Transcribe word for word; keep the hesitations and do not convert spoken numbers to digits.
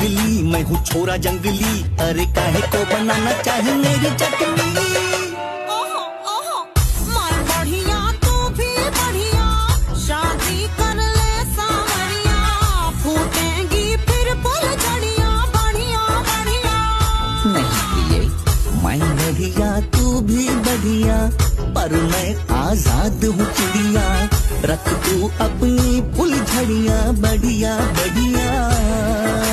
जंगली, मैं हूँ छोरा जंगली, अरे काहे को बनाना चाहे मेरी चटनी। ओहो ओहो मार बढ़िया तू भी बढ़िया, शादी कर ले सावरिया, फूटेंगी फिर फुलझड़िया बढ़िया बढ़िया। नहीं ये मैं बढ़िया तू भी बढ़िया, पर मैं आजाद हूँ चिड़िया, रख तू अपनी फुलझड़िया बढ़िया बढ़िया।